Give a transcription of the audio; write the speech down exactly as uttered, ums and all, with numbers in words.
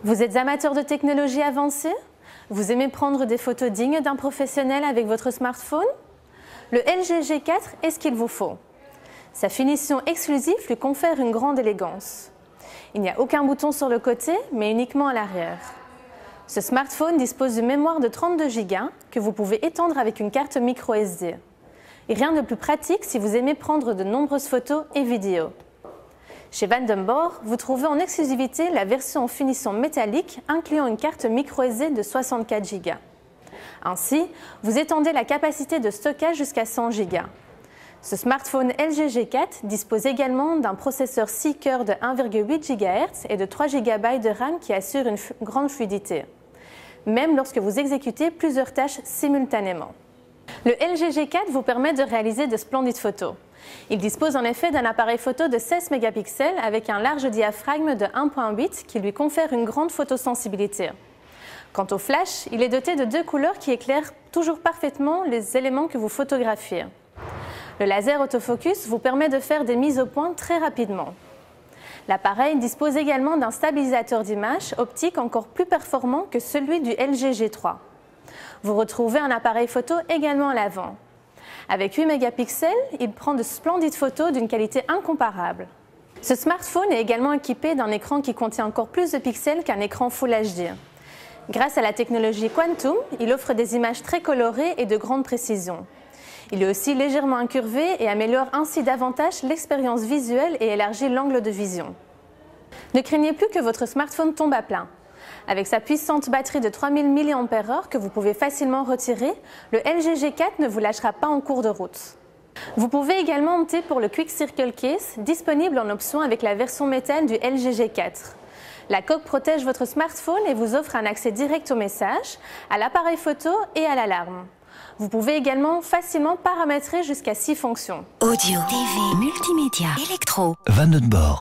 Vous êtes amateur de technologie avancée? Vous aimez prendre des photos dignes d'un professionnel avec votre smartphone? Le L G G quatre est ce qu'il vous faut. Sa finition exclusive lui confère une grande élégance. Il n'y a aucun bouton sur le côté, mais uniquement à l'arrière. Ce smartphone dispose d'une mémoire de trente-deux gigas que vous pouvez étendre avec une carte micro S D. Et rien de plus pratique si vous aimez prendre de nombreuses photos et vidéos. Chez Vandenborg, vous trouvez en exclusivité la version en finition métallique incluant une carte micro S D de soixante-quatre gigas. Ainsi, vous étendez la capacité de stockage jusqu'à cent gigas. Ce smartphone L G G quatre dispose également d'un processeur six cœurs de un virgule huit gigahertz et de trois gigabytes de RAM qui assure une grande fluidité, même lorsque vous exécutez plusieurs tâches simultanément. Le L G G quatre vous permet de réaliser de splendides photos. Il dispose en effet d'un appareil photo de seize mégapixels avec un large diaphragme de un virgule huit qui lui confère une grande photosensibilité. Quant au flash, il est doté de deux couleurs qui éclairent toujours parfaitement les éléments que vous photographiez. Le laser autofocus vous permet de faire des mises au point très rapidement. L'appareil dispose également d'un stabilisateur d'image optique encore plus performant que celui du L G G trois. Vous retrouvez un appareil photo également à l'avant. Avec huit mégapixels, il prend de splendides photos d'une qualité incomparable. Ce smartphone est également équipé d'un écran qui contient encore plus de pixels qu'un écran Full H D. Grâce à la technologie Quantum, il offre des images très colorées et de grande précision. Il est aussi légèrement incurvé et améliore ainsi davantage l'expérience visuelle et élargit l'angle de vision. Ne craignez plus que votre smartphone tombe à plat. Avec sa puissante batterie de trois mille milliampères heure que vous pouvez facilement retirer, le L G G quatre ne vous lâchera pas en cours de route. Vous pouvez également opter pour le Quick Circle Case, disponible en option avec la version métal du L G G quatre. La coque protège votre smartphone et vous offre un accès direct aux messages, à l'appareil photo et à l'alarme. Vous pouvez également facilement paramétrer jusqu'à six fonctions. Audio, T V, multimédia, électro. Vandenborg.